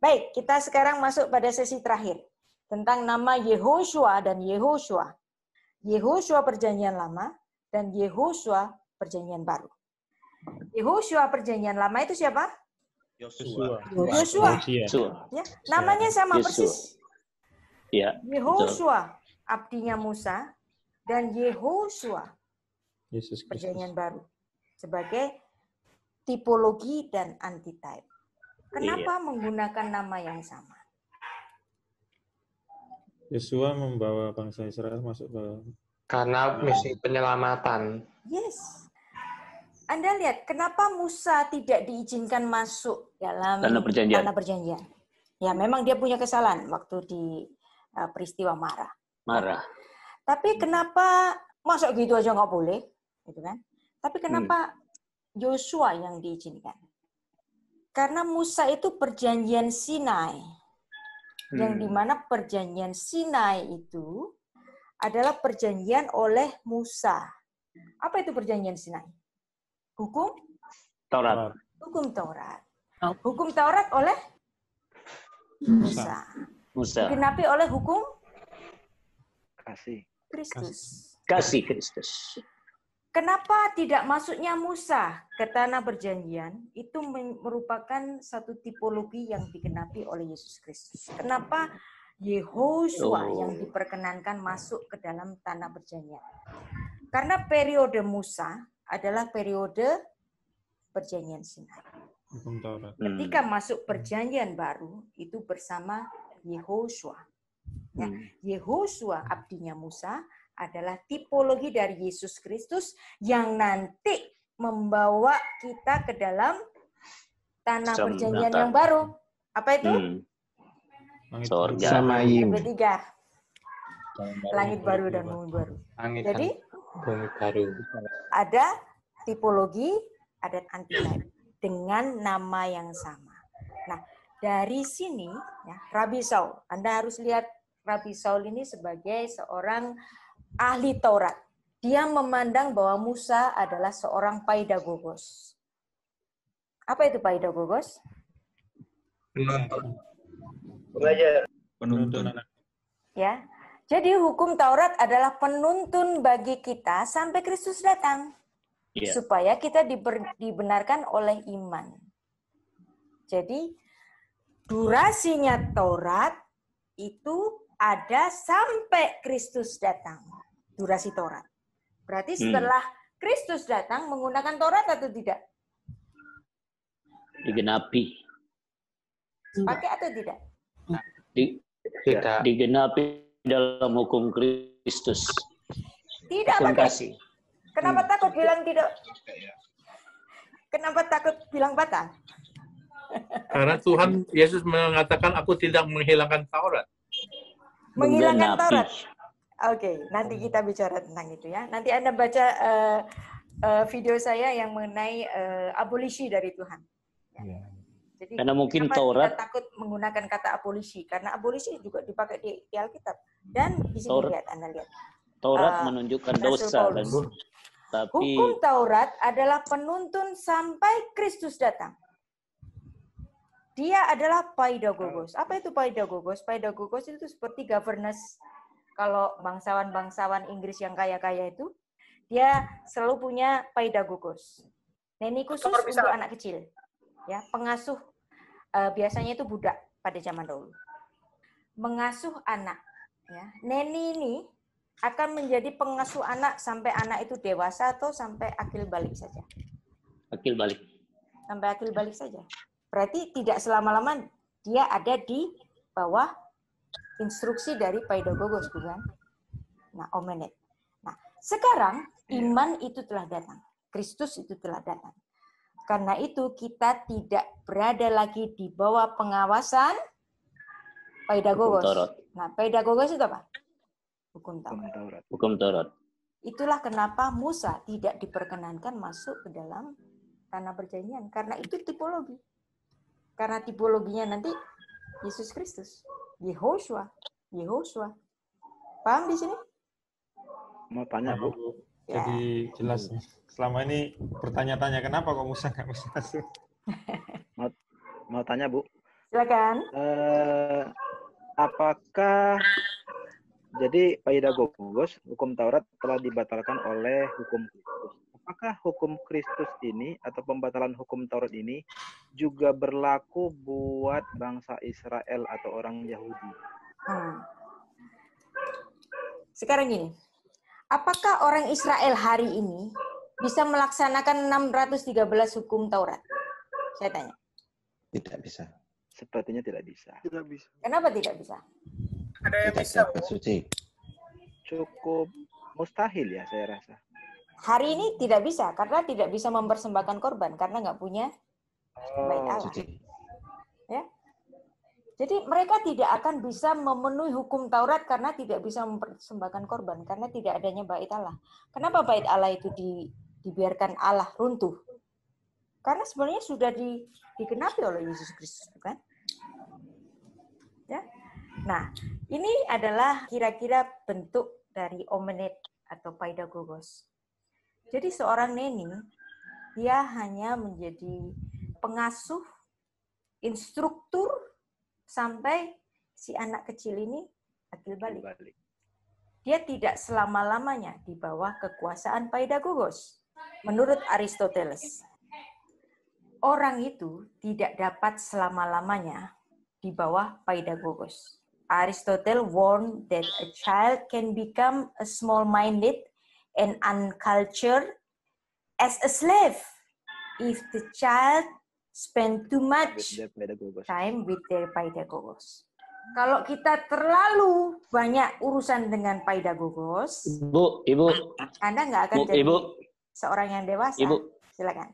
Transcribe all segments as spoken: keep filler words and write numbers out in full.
Baik, kita sekarang masuk pada sesi terakhir. Tentang nama Yehoshua dan Yehoshua. Yehoshua Perjanjian Lama dan Yehoshua Perjanjian Baru. Yehoshua Perjanjian Lama itu siapa? Yosua. Yosua. Ya, namanya sama Yosua. persis. Ya. Yehoshua, abdinya Musa, dan Yehoshua, Yesus Kristus. Perjanjian Baru, sebagai tipologi dan antitype. Kenapa Iya. menggunakan nama yang sama? Yosua membawa bangsa Israel masuk ke Karena misi penyelamatan. Yes. Anda lihat, kenapa Musa tidak diizinkan masuk dalam Tanah perjanjian. tanah perjanjian? Ya, memang dia punya kesalahan waktu di uh, peristiwa Marah. Marah. Tapi kenapa masuk gitu aja nggak boleh, gitu kan? Tapi kenapa Yosua yang diizinkan? Karena Musa itu perjanjian Sinai, hmm. yang dimana perjanjian Sinai itu adalah perjanjian oleh Musa. Apa itu perjanjian Sinai? Hukum Taurat. Hukum Taurat. Hukum Taurat oleh Musa. Musa. Digenapi oleh hukum Kasih. Kristus. Kasih Kristus. Kenapa tidak masuknya Musa ke tanah perjanjian? Itu merupakan satu tipologi yang digenapi oleh Yesus Kristus. Kenapa Yehoshua Oh. yang diperkenankan masuk ke dalam tanah perjanjian? Karena periode Musa adalah periode perjanjian Sinai. hukum Taurat. Ketika masuk perjanjian baru, itu bersama Yehoshua. Ya, Yehoshua, abdinya Musa, adalah tipologi dari Yesus Kristus yang nanti membawa kita ke dalam tanah Sam- perjanjian Natal. yang baru. Apa itu? Hmm. Langit Sorga. Samayim. Ketiga, langit baru dan bumi baru. Langit Jadi bumi baru. ada tipologi, ada antitype dengan nama yang sama. Nah, dari sini, ya, Rabi Saul, Anda harus lihat Rabi Saul ini sebagai seorang ahli Taurat. Dia memandang bahwa Musa adalah seorang paidagogos. Apa itu paidagogos? Penuntun. penuntun anak. Ya, jadi hukum Taurat adalah penuntun bagi kita sampai Kristus datang. Iya. Supaya kita diber- dibenarkan oleh iman. Jadi, durasinya Taurat itu ada sampai Kristus datang. Durasi Taurat. Berarti setelah Kristus datang menggunakan Taurat atau tidak? Digenapi. Pakai atau tidak? Di, Tidak. digenapi dalam hukum Kristus. Tidak Hukum pakai. kasih. Kenapa takut bilang tidak? Kenapa takut bilang batal? Karena Tuhan Yesus mengatakan aku tidak menghilangkan Taurat. Menghilangkan Menggenapi. Taurat. Oke, nanti kita bicara tentang itu ya. Nanti Anda baca uh, uh, video saya yang mengenai uh, abolisi dari Tuhan. Ya. Jadi, Karena mungkin kenapa Taurat- kita takut menggunakan kata abolisi? Karena abolisi juga dipakai di, di Alkitab. Dan di sini Taurat- lihat, Anda lihat. Taurat Uh, menunjukkan Rasul dosa dan Paulus. tapi Hukum Taurat adalah penuntun sampai Kristus datang. Dia adalah paidagogos. Apa itu paidagogos? Paidagogos itu seperti governance. Kalau bangsawan-bangsawan Inggris yang kaya-kaya itu, dia selalu punya paidagogos. Neni khusus untuk anak kecil. Ya, pengasuh eh, biasanya itu budak pada zaman dahulu. Mengasuh anak. Ya. Neni ini akan menjadi pengasuh anak sampai anak itu dewasa atau sampai akil balik saja. akil balik. Sampai akil balik saja. Berarti tidak selama-lama dia ada di bawah instruksi dari paidagogos, bukan? Nah, omenet. Nah, sekarang iman itu telah datang. Kristus itu telah datang. Karena itu kita tidak berada lagi di bawah pengawasan paidagogos. Hukum Taurat. Nah, paidagogos itu apa? Hukum Taurat. Taurat. Hukum Taurat. Itulah kenapa Musa tidak diperkenankan masuk ke dalam tanah perjanjian. Karena itu tipologi. Karena tipologinya nanti Yesus Kristus. Yehoshua. Yehoshua. Paham di sini? Mau tanya, Bu? Ya. Jadi jelas. Selama ini bertanya-tanya kenapa kok Musa nggak bisa masuk. Mau, mau tanya, Bu? Silakan. Eh, apakah jadi Paidagogos, hukum Taurat telah dibatalkan oleh hukum Kristus. Apakah hukum Kristus ini atau pembatalan hukum Taurat ini juga berlaku buat bangsa Israel atau orang Yahudi? Hmm. Sekarang gini, apakah orang Israel hari ini bisa melaksanakan enam ratus tiga belas hukum Taurat? Saya tanya. Tidak bisa. Sepertinya tidak bisa. Tidak bisa. Kenapa tidak bisa? Ada yang Tidak bisa, dapat Bu. suci. Cukup mustahil ya saya rasa. Hari ini tidak bisa, karena tidak bisa mempersembahkan korban, karena nggak punya bait Allah. Suci. Ya. Jadi mereka tidak akan bisa memenuhi hukum Taurat karena tidak bisa mempersembahkan korban, karena tidak adanya bait Allah. Kenapa bait Allah itu di, dibiarkan Allah runtuh? Karena sebenarnya sudah di, digenapi oleh Yesus Kristus, bukan? Ya. Nah, ini adalah kira-kira bentuk dari omenet atau paidagogos. Jadi seorang neni, dia hanya menjadi pengasuh, instruktur, sampai si anak kecil ini akil balik. Dia tidak selama-lamanya di bawah kekuasaan paidagogos. Menurut Aristoteles, orang itu tidak dapat selama-lamanya di bawah paidagogos. Aristotle warned that a child can become a small-minded and uncultured as a slave if the child spend too much time with their paidagogos. Kalau kita terlalu banyak urusan dengan paidagogos, Ibu, Ibu, Anda nggak akan Bu, jadi Ibu, seorang yang dewasa. Ibu, Silakan.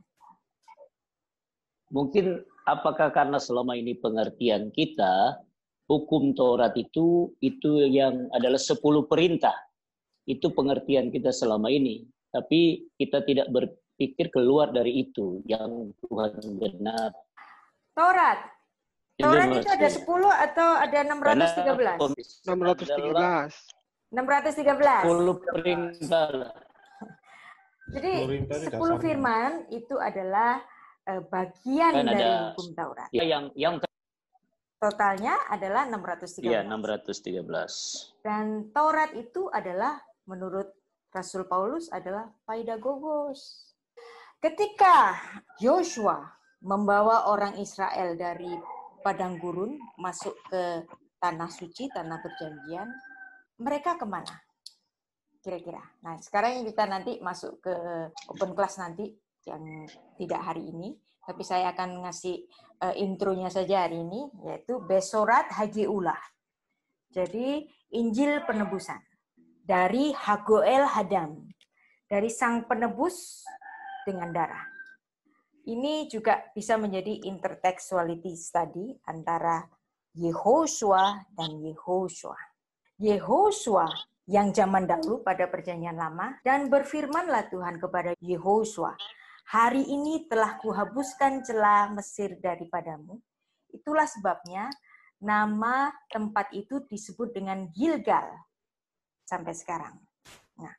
mungkin apakah karena selama ini pengertian kita, hukum Taurat itu itu yang adalah sepuluh perintah. Itu pengertian kita selama ini. Tapi kita tidak berpikir keluar dari itu yang Tuhan genap. Taurat. Taurat itu ada sepuluh atau ada enam ratus tiga belas? enam ratus tiga belas. enam ratus tiga belas. sepuluh perintah. Jadi sepuluh firman itu adalah uh, bagian Kan dari ada- hukum Taurat. Ya, yang yang Totalnya adalah enam ratus tiga belas. ya enam ratus tiga belas. Dan Taurat itu adalah menurut Rasul Paulus adalah paidagogos. Ketika Yosua membawa orang Israel dari padang gurun masuk ke tanah suci, tanah perjanjian, mereka kemana? Kira-kira. Nah, sekarang kita nanti masuk ke open class nanti yang tidak hari ini, tapi saya akan ngasih uh, intronya saja hari ini, yaitu Besorat Hagiulah. Jadi Injil penebusan dari Hagoel Hadam, dari sang penebus dengan darah. Ini juga bisa menjadi intertextuality study antara Yehosua dan Yehosua. Yehosua yang zaman dahulu pada perjanjian lama, dan berfirmanlah Tuhan kepada Yehosua, hari ini telah kuhapuskan celah Mesir daripadamu. Itulah sebabnya nama tempat itu disebut dengan Gilgal sampai sekarang. Nah,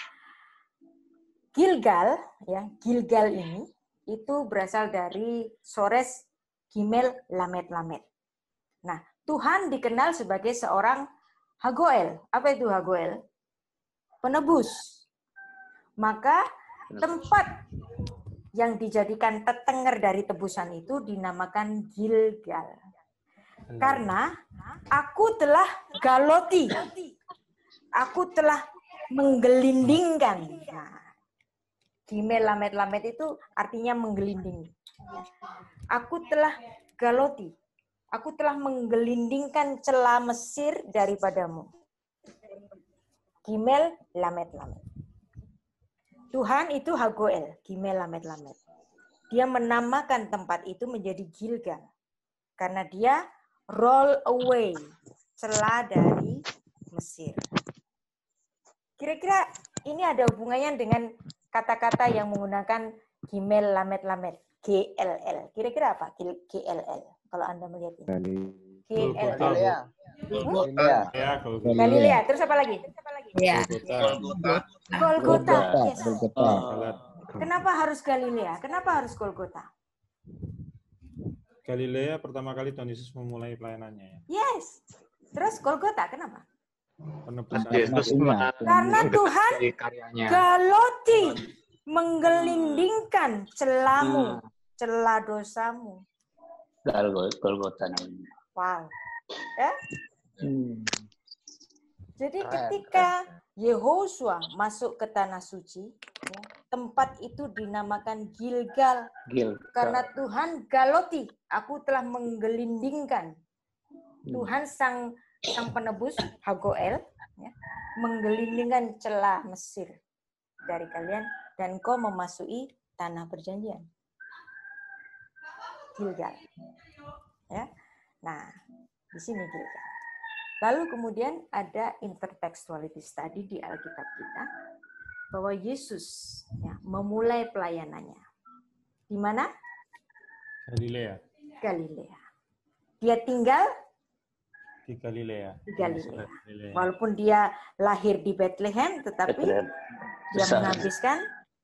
Gilgal, ya, Gilgal ini itu berasal dari Sores Gimel Lamet Lamet. Nah, Tuhan dikenal sebagai seorang Hagoel. Apa itu Hagoel? Penebus. Maka tempat yang dijadikan tetenger dari tebusan itu dinamakan Gilgal. Karena aku telah galoti. Aku telah menggelindingkan. Nah, Gimel Lamet Lamet itu artinya menggelinding. Aku telah galoti. Aku telah menggelindingkan celah Mesir daripadamu. Gimel Lamet Lamet. Tuhan itu Hagoel, Gimel Lamet Lamet. Dia menamakan tempat itu menjadi Gilgal. Karena dia roll away celah dari Mesir. Kira-kira ini ada hubungannya dengan kata-kata yang menggunakan Gimel Lamet Lamet, G L L. Kira-kira apa G L L? Kalau Anda melihat ini. G L L. Galilea. Hmm? Ya, kalau Galilea. Terus apa lagi? Ya. Golgota. Golgota. Yes. Golgota. Kenapa harus Galilea? Kenapa harus Golgota? Galilea pertama kali Tuhan Yesus memulai pelayanannya ya. Yes. Terus Golgota kenapa? Penebusan. Yesus Karena Tuhan menggenapi karyanya. galoti, menggelindingkan celamu, celah dosamu. Golgota namanya. Wow. Ya. Hmm. Jadi ketika Yehosua masuk ke tanah suci, ya, tempat itu dinamakan Gilgal. Gil. Karena Tuhan galoti, aku telah menggelindingkan. Tuhan sang sang penebus Hagoel, ya, menggelindingkan celah Mesir dari kalian dan kau memasuki tanah perjanjian. Gilgal. Ya. Nah, di sini Gilgal. Lalu kemudian ada intertextuality study di Alkitab kita bahwa Yesus ya, memulai pelayanannya. Di mana? Galilea. Galilea. Dia tinggal Di Galilea. di Galilea. Galilea. Walaupun dia lahir di Bethlehem, tetapi Bethlehem. dia Besar. menghabiskan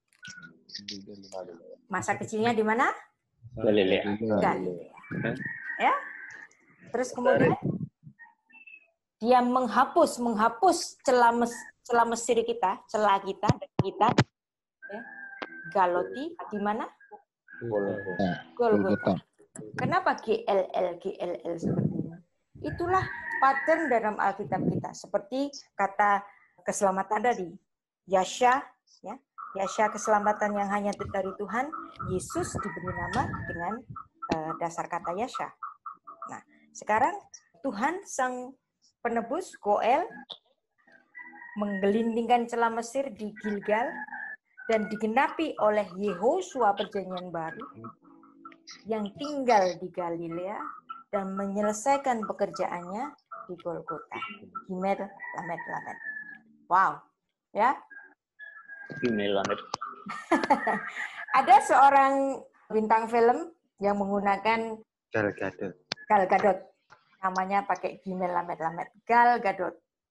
masa kecilnya di mana? Galilea. Galilea. Ya. Terus kemudian dia menghapus menghapus celah mes, celah Mesir kita, celah kita dan kita. Ya. Galoti di mana? Golgota. Kenapa G L L G L L seperti ini? Itulah pattern dalam Alkitab kita. Seperti kata keselamatan tadi, Yasha, ya, Yasha keselamatan yang hanya dari Tuhan. Yesus diberi nama dengan uh, dasar kata Yasha. Nah, sekarang Tuhan sang penebus Goel menggelindingkan celah Mesir di Gilgal dan digenapi oleh Yehosua perjanjian baru yang tinggal di Galilea dan menyelesaikan pekerjaannya di Golgota. Gimel Lamed Lamed. Wow, ya. Gimel Lamed. Ada seorang bintang film yang menggunakan Gal Gadot. Gal Gadot. Namanya pakai Gimel Lamed Lamed. Gal Gadot.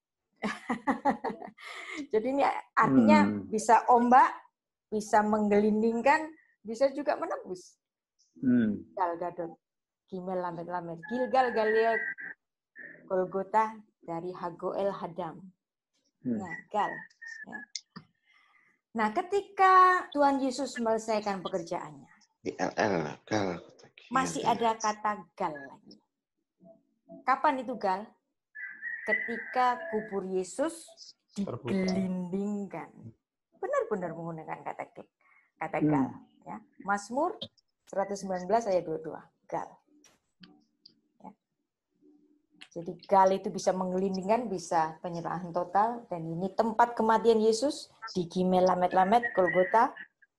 Jadi ini artinya Hmm. bisa ombak, bisa menggelindingkan, bisa juga menembus. Hmm. Gal Gadot. Gimel Lamed Lamed. Gilgal Galilea Golgota dari Hagoel Hadam. Hmm. Nah, Gal. Ya. Nah, ketika Tuhan Yesus menyelesaikan pekerjaannya, G L L. Gal. masih ada kata Gal lagi. Kapan itu Gal? Ketika kubur Yesus digelindingkan. Benar-benar menggunakan kata kata Gal. Ya. Mazmur seratus sembilan belas ayat dua puluh dua. Gal. Ya. Jadi Gal itu bisa menggelindingkan, bisa penyerahan total. Dan ini tempat kematian Yesus di Gimel Lamed Lamed, Golgota.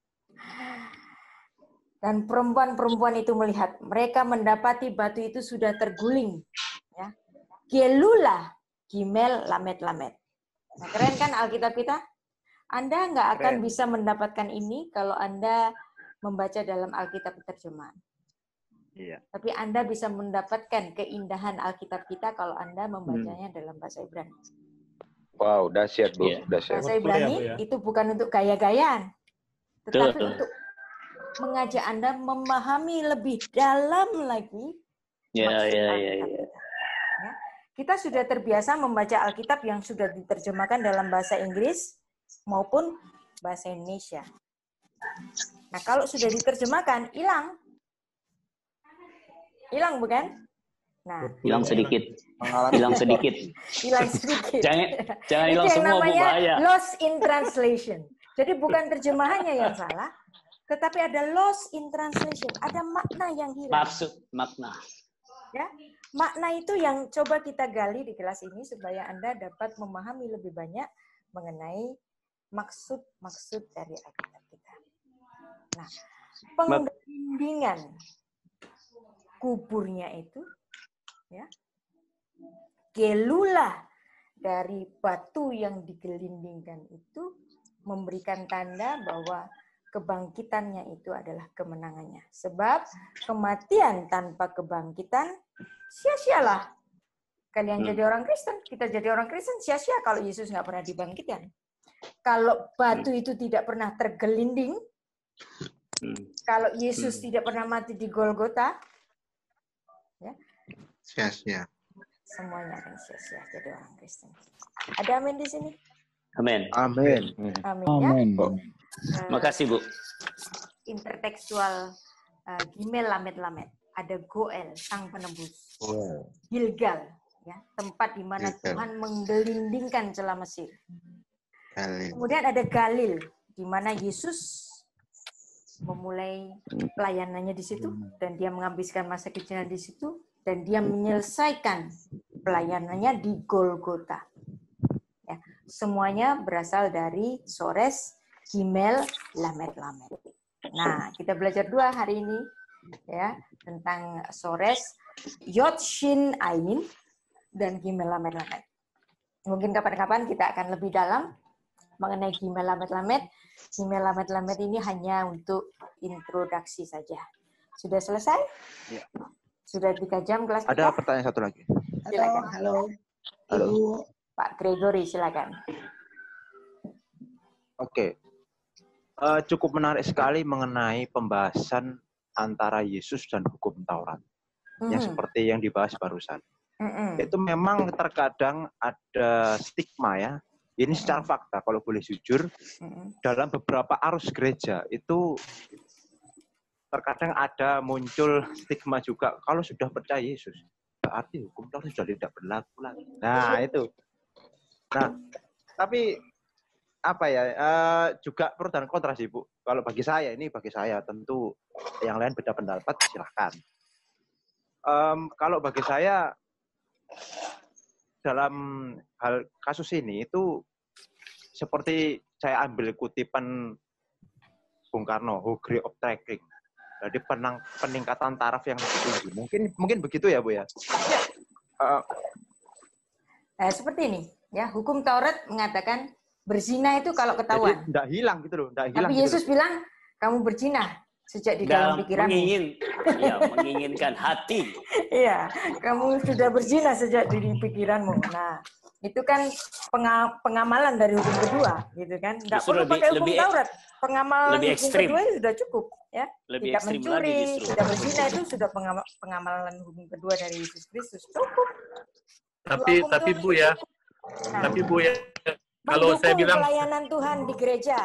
Dan perempuan-perempuan itu melihat, mereka mendapati batu itu sudah terguling. Ya. Gelula, Gimel, Lamed, Lamed. Nah, keren kan Alkitab kita? Anda nggak akan Keren. bisa mendapatkan ini kalau Anda membaca dalam Alkitab terjemahan. Iya. Tapi Anda bisa mendapatkan keindahan Alkitab kita kalau Anda membacanya Hmm. dalam bahasa Ibrani. Wow, dahsyat, Bu. Iya. Dahsyat. Bahasa Betul ya, Ibrani Bu, ya? itu bukan untuk gaya-gayaan, tetapi Betul. untuk mengajak Anda memahami lebih dalam lagi Ya, maksud ya, ya, Alkitab ya. kita. Ya. Kita sudah terbiasa membaca Alkitab yang sudah diterjemahkan dalam bahasa Inggris maupun bahasa Indonesia. Nah, kalau sudah diterjemahkan, hilang. Hilang, bukan? Nah, Hilang sedikit. Pengalaman Hilang sedikit. hilang sedikit. Jangan jangan Itu hilang yang semua, Bu, namanya bahaya. lost in translation. Jadi bukan terjemahannya yang salah, tetapi ada lost in translation. Ada makna yang hilang. Maksud, makna. Ya, makna itu yang coba kita gali di kelas ini supaya Anda dapat memahami lebih banyak mengenai maksud-maksud dari Alkitab kita. Nah, penggelindingan kuburnya itu, ya, gelula dari batu yang digelindingkan itu memberikan tanda bahwa kebangkitannya itu adalah kemenangannya. Sebab kematian tanpa kebangkitan sia-sialah. Kalian Hmm. jadi orang Kristen, kita jadi orang Kristen sia-sia kalau Yesus nggak pernah dibangkitkan. Kalau batu itu tidak pernah tergelinding, Hmm. kalau Yesus Hmm. tidak pernah mati di Golgota, sia-sia. Semuanya akan sia-sia jadi orang Kristen. Ada amin di sini? Amin. Amin. Amin ya. Amin. Uh, Makasih Bu. Intertekstual uh, Gimel Lamed Lamed. Ada Goel, sang penebus. Wow. Gilgal, ya, tempat di mana Gilgal. Tuhan menggelindingkan celah Mesir. Galil. Kemudian ada Galil, di mana Yesus memulai pelayanannya di situ, dan dia menghabiskan masa kecilnya di situ, dan dia menyelesaikan pelayanannya di Golgota. Ya, semuanya berasal dari Sores, Gimel, Lamed Lamed. Nah, kita belajar dua hari ini, ya, tentang Sores, Yod Shin Ain, dan Gimel Lamed Lamed. Mungkin kapan-kapan kita akan lebih dalam mengenai Gimel Lamed Lamed. Gimel Lamed Lamed ini hanya untuk introduksi saja. Sudah selesai? Ya. Sudah tiga jam kelas kita? Ada pertanyaan satu lagi. Silakan. Halo. Halo. Ibu. Pak Gregory, silakan. Oke. Eh, cukup menarik sekali mengenai pembahasan antara Yesus dan hukum Taurat. Mhm. Yang seperti yang dibahas barusan. Mhm. Itu memang terkadang ada stigma ya. Ini secara fakta, kalau boleh jujur, Mhm. dalam beberapa arus gereja itu terkadang ada muncul stigma juga. Kalau sudah percaya Yesus, berarti hukum Taurat sudah tidak berlaku lagi. Nah itu. Nah, tapi apa ya? eh, juga pro dan kontra sih Bu. Kalau bagi saya ini bagi saya tentu yang lain beda pendapat silahkan. Em, kalau bagi saya dalam hal kasus ini itu seperti saya ambil kutipan Bung Karno, Hogre of Tracking. Jadi penang, peningkatan taraf yang tinggi. Mungkin mungkin begitu ya Bu ya. Uh, Nah, seperti ini, ya, hukum Taurat mengatakan berzina itu kalau ketahuan. Jadi tidak hilang gitu loh, tidak hilang. Tapi gitu Yesus loh. bilang kamu berzina sejak di dalam Dalam pikiranmu. mengingin, ya, menginginkan hati. Iya, kamu sudah berzina sejak di pikiranmu. Nah, itu kan penga- pengamalan dari hukum kedua, gitu kan? Tidak Justru perlu lebih- pakai hukum lebih ek- Taurat. Pengamalan lebih hukum ekstrim. kedua itu sudah cukup, ya. Lebih Tidak ekstrim mencuri, lagi justru. tidak berzina itu sudah pengama- pengamalan hukum kedua dari Yesus Kristus. Cukup. Tapi Dua hukum tapi Tuhan Bu itu ya, cukup. Nah, tapi Bu ya, kalau saya mendukung bilang pelayanan Tuhan di gereja.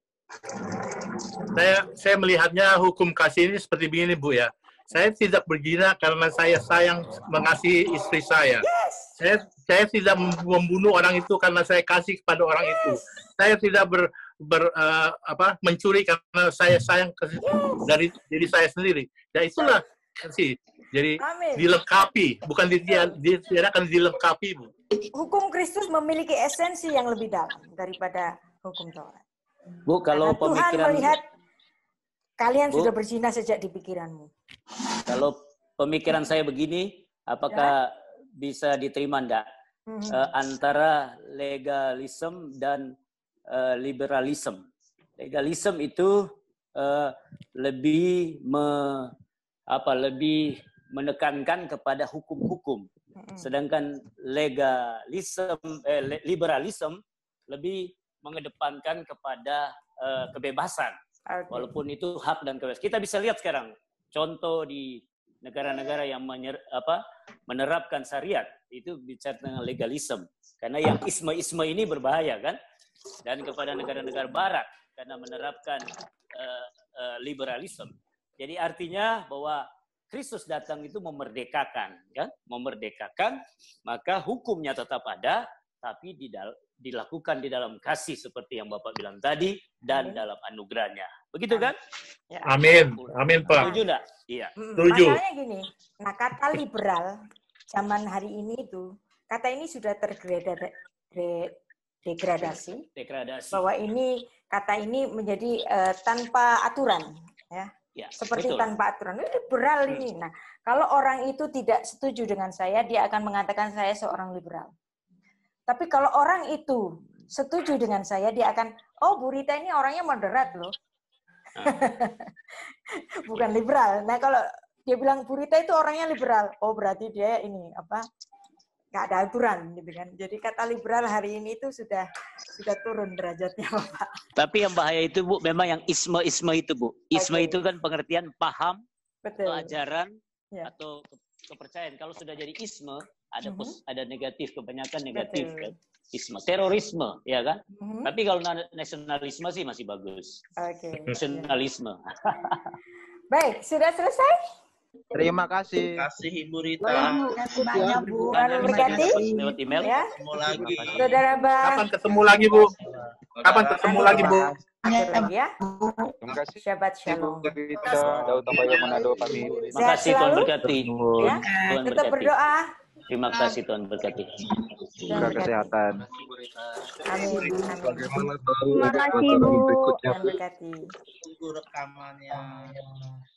saya saya melihatnya hukum kasih ini seperti begini Bu ya. Saya tidak berzina karena saya sayang mengasihi istri saya. Yes. Saya saya tidak membunuh orang itu karena saya kasih kepada orang itu. Saya tidak ber, ber eh, apa mencuri karena saya sayang ke, dari diri saya sendiri. Ya itulah kasih. Jadi Amin. dilengkapi, bukan ditiadakan, dilengkapi Bu. Hukum Kristus memiliki esensi yang lebih dalam daripada hukum Taurat. Bu, kalau Karena Tuhan pemikiran melihat kalian Bu, sudah berzina sejak di pikiranmu. kalau pemikiran saya begini, apakah bisa diterima enggak Mhm. eh, antara legalisme dan eh, liberalisme? Legalisme itu eh, lebih me, apa lebih menekankan kepada hukum-hukum, Mhm. sedangkan legalisme eh, le- liberalisme lebih mengedepankan kepada eh, kebebasan. Oke. Walaupun itu hak dan kebebasan. Kita bisa lihat sekarang contoh di negara-negara yang menyer, apa, menerapkan syariat itu bicara tentang legalisme. Karena yang isme-isme ini berbahaya kan. Dan kepada negara-negara barat karena menerapkan uh, uh, liberalisme. Jadi artinya bahwa Kristus datang itu memerdekakan, kan? Memerdekakan, maka hukumnya tetap ada, tapi di dal- dilakukan di dalam kasih seperti yang Bapak bilang tadi dan Amin. dalam anugerahnya. Begitu kan? Ya. Amin, amin Pak. Setuju enggak? Iya. Mm, Setuju. Masalahnya gini, nah kata liberal zaman hari ini itu, kata ini sudah terdegradasi, Degradasi. bahwa ini kata ini menjadi eh, tanpa aturan, ya. Ya, Seperti betul. tanpa aturan. Ini liberal ini. Nah, kalau orang itu tidak setuju dengan saya, dia akan mengatakan saya seorang liberal. Tapi kalau orang itu setuju dengan saya, dia akan, oh Bu Rita ini orangnya moderat loh. Bukan liberal. Nah, kalau dia bilang Bu Rita itu orangnya liberal, oh berarti dia ini apa? Nggak ada aturan gitu kan. Jadi kata liberal hari ini itu sudah sudah turun derajatnya, Bapak. Tapi yang bahaya itu Bu, memang yang isme-isme itu Bu. Isme Oke. itu kan pengertian paham Betul. atau ajaran Ya. atau kepercayaan. Kalau sudah jadi isme, ada Mhm. pos, ada negatif, kebanyakan negatif Betul. kan. Isme, terorisme, ya kan? Mhm. Tapi kalau na- nasionalisme sih masih bagus. Oke. Nasionalisme. Baik, sudah selesai? Terima kasih. Terima kasih Ibu Rita. Terima kasih banyak, Bu. Tuhan memberkati. Lewat email. Ya, Ketemu lagi. Saudara Bah. Kapan ketemu lagi, Bu? Kapan ketemu lagi, Bu? Akhir lagi ya. Terima kasih. Syabat Ibu shalom. Rita, Daud Tambayo Manado pamit. Terima Sehat kasih, Tuhan selalu. berkati. Ya, Tuhan tetap berkati. berdoa. Terima kasih, Tuhan berkati. Tuhan Jaga berkati. kesehatan. Amin. Amin. Terima kasih, Bu. Tuhan berkati. Tunggu rekamannya.